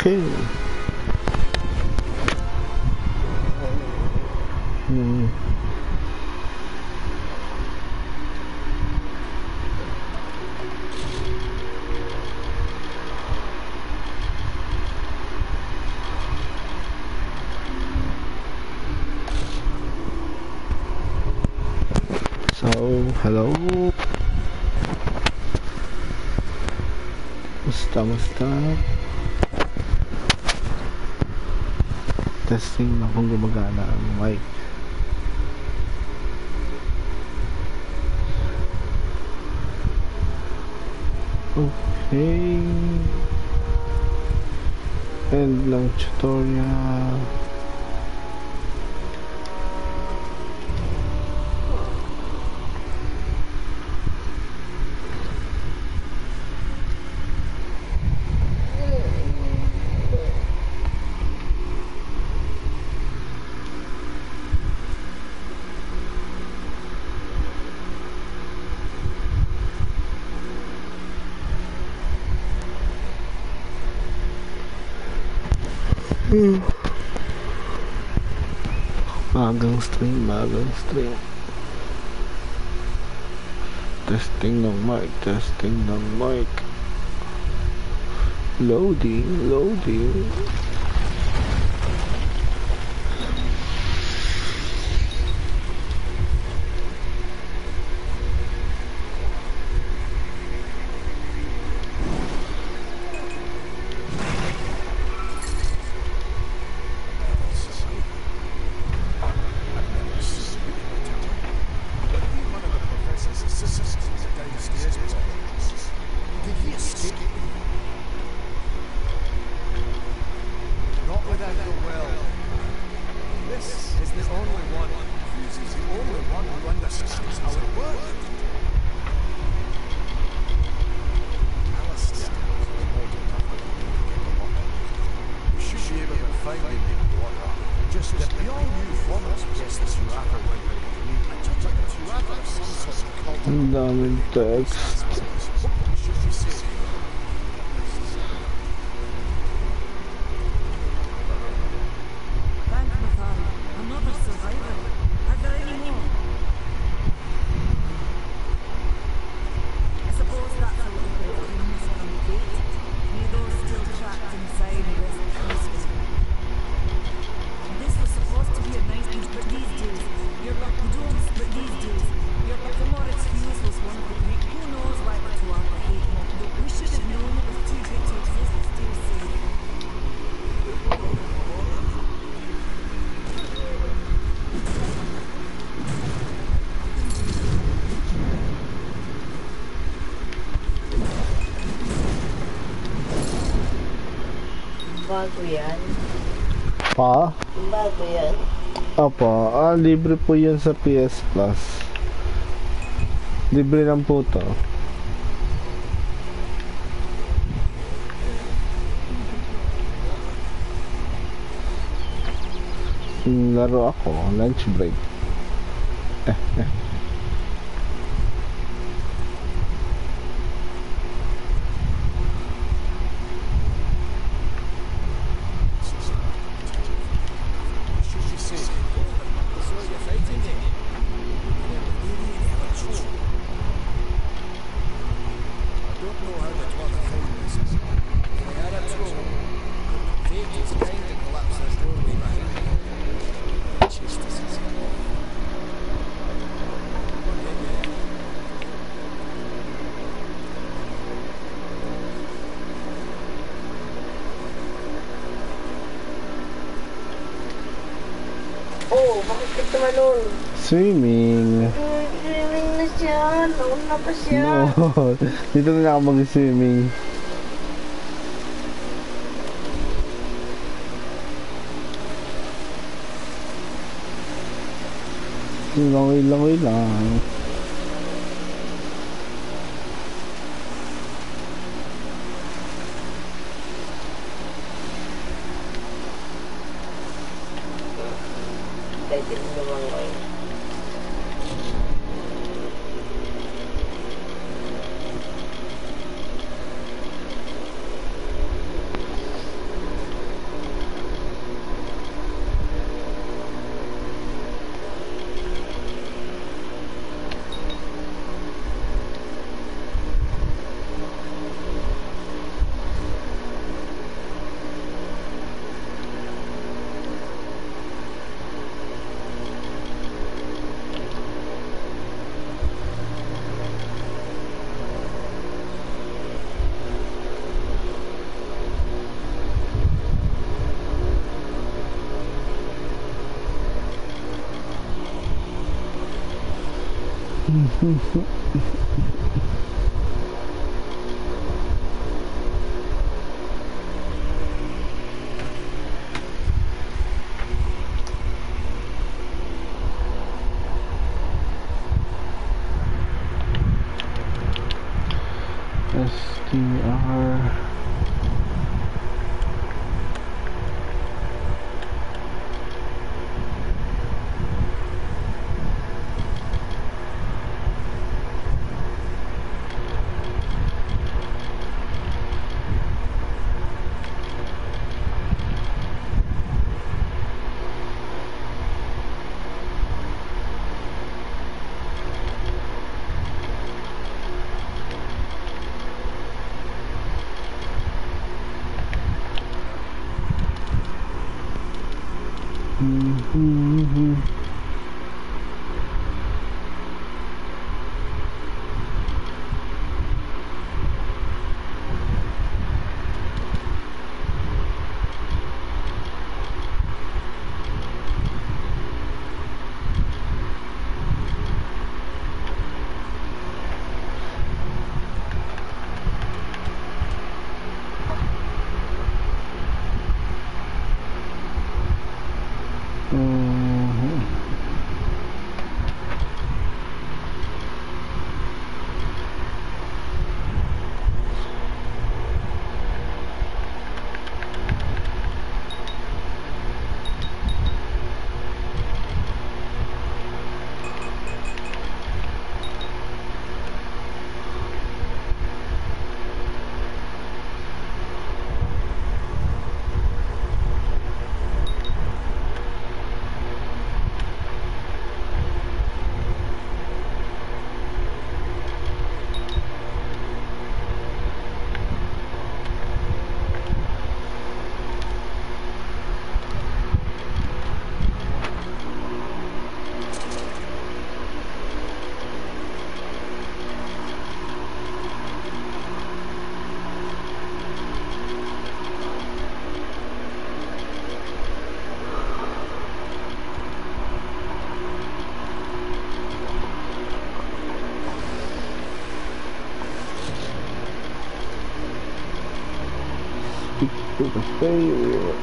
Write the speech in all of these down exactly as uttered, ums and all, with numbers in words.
Okay. Hmm. So, hello. Musta, musta? Testing na kung gumagana ang mic. Okay. End ng tutorial. Hmm. Magang stream, magang stream. Testing ng mic, testing ng mic. Loading, loading. Ang daming text. Bago yan. Pa? Bago yan. Opo, ah, libre po yun sa P S Plus. Libre lang po to. Laro ako, lunch break. Eh, eh. Oh, bakit ka tumalon? Swimming. Hmm, swimming na siya. Nauna pa siya. No, dito na ako mag-swimming. Langoy-langoy lang. Pwede rin lumangoy. S T R. Mm-hmm. To the failure.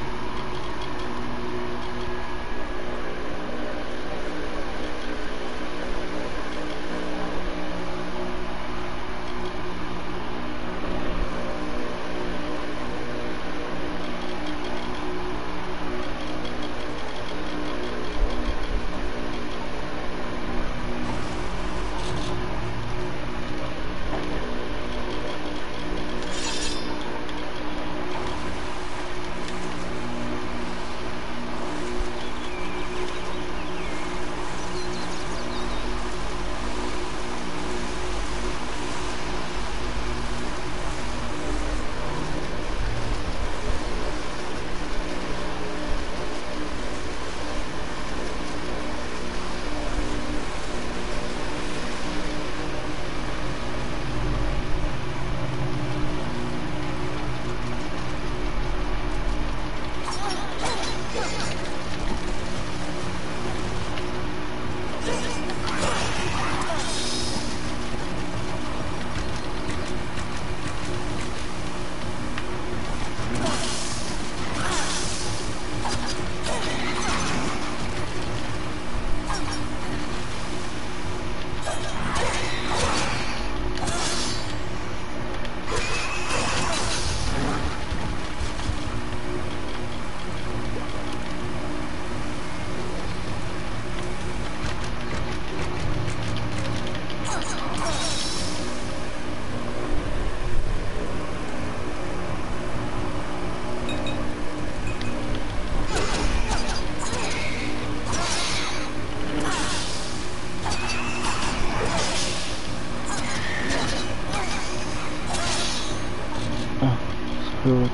Good.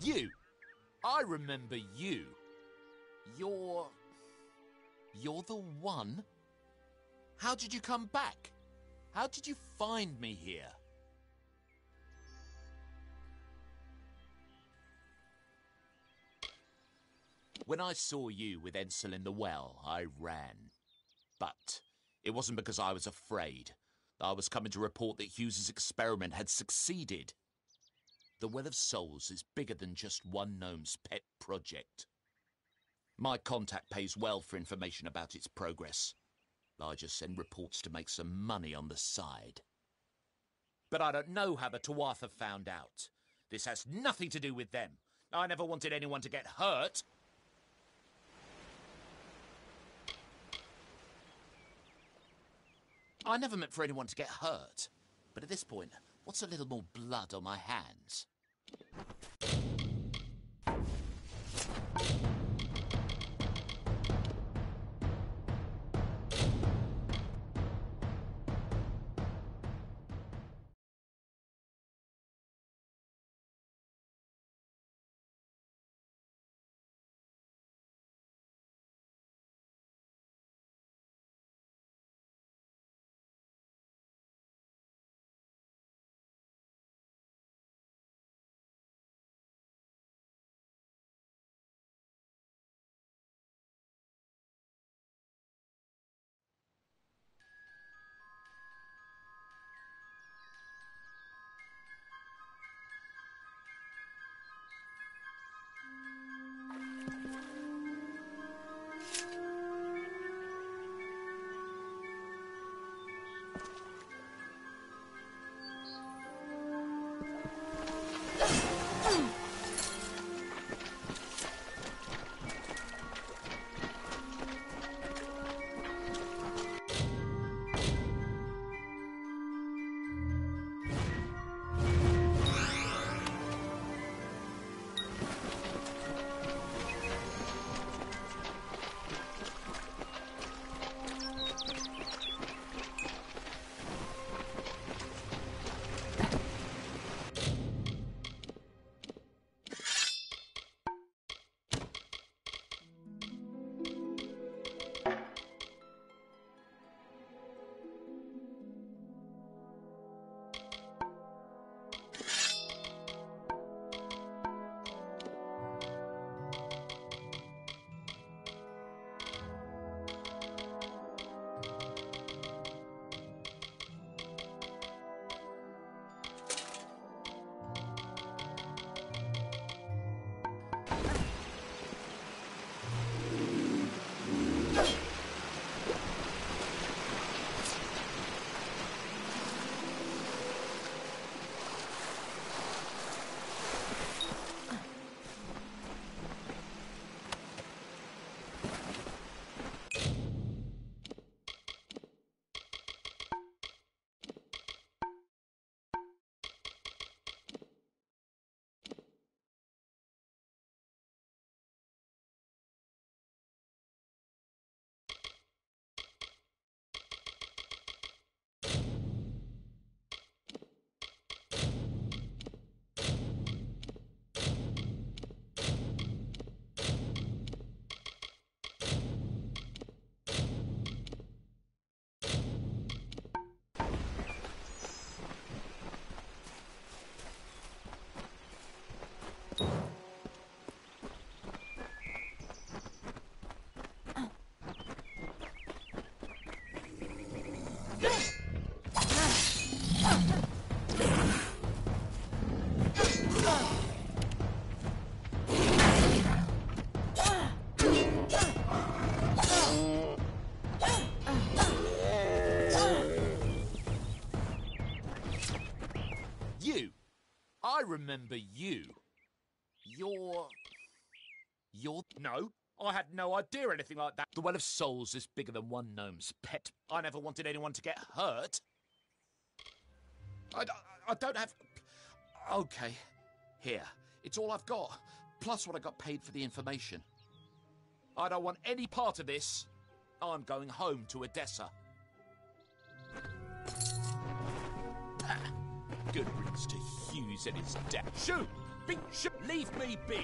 You! I remember you. You're... You're the one? How did you come back? How did you find me here? When I saw you with Ensel in the well, I ran. But it wasn't because I was afraid. I was coming to report that Hughes's experiment had succeeded. The Well of Souls is bigger than just one gnome's pet project. My contact pays well for information about its progress. I just send reports to make some money on the side. But I don't know how the Tuatha found out. This has nothing to do with them. I never wanted anyone to get hurt. I never meant for anyone to get hurt. But at this point, what's a little more blood on my hands? I remember you. You're... You're... No, I had no idea anything like that. The Well of Souls is bigger than one gnome's pet. I never wanted anyone to get hurt. I, I, I don't have... Okay, here. It's all I've got, plus what I got paid for the information. I don't want any part of this. I'm going home to Odessa. Good riddance to Hughes and his death. Shoot! be sh- Leave me be!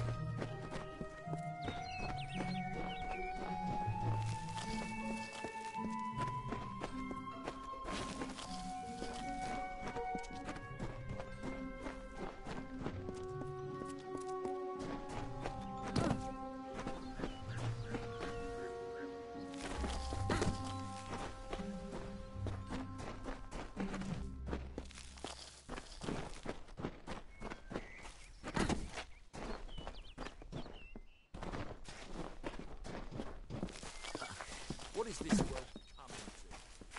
What is this world coming to?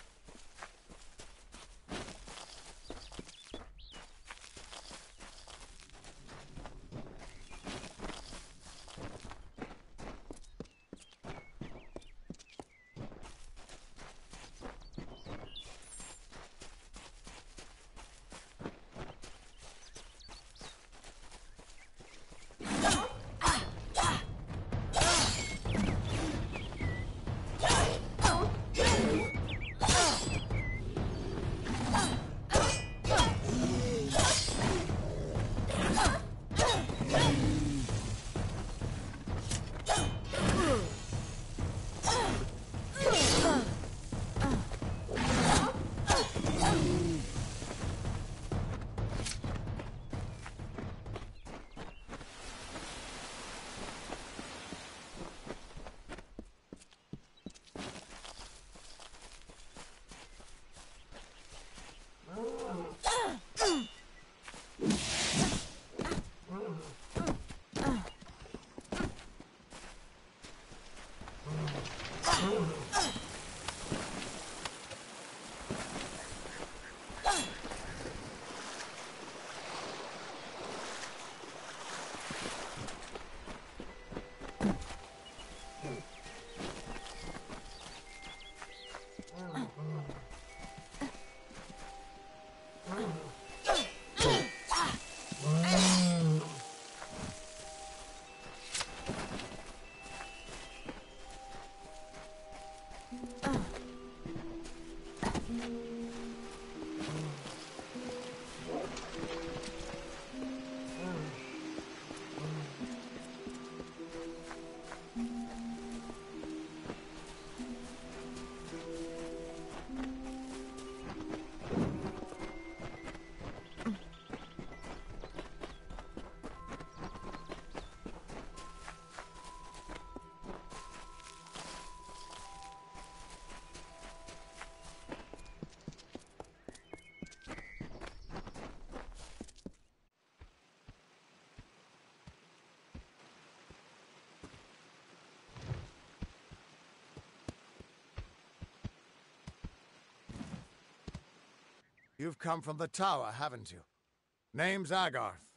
You've come from the tower, haven't you? Name's Agarth.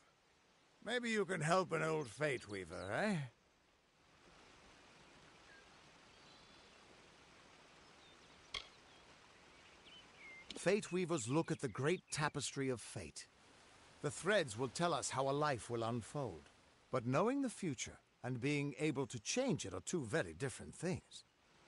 Maybe you can help an old Fate Weaver, eh? Fate Weavers look at the great tapestry of fate. The threads will tell us how a life will unfold. But knowing the future and being able to change it are two very different things.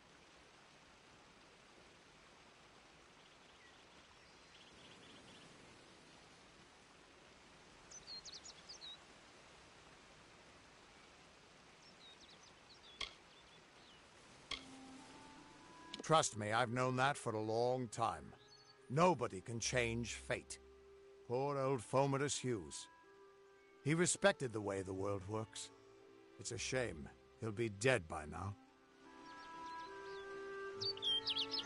Trust me, I've known that for a long time. Nobody can change fate. Poor old Fomadus Hughes. He respected the way the world works. It's a shame. He'll be dead by now.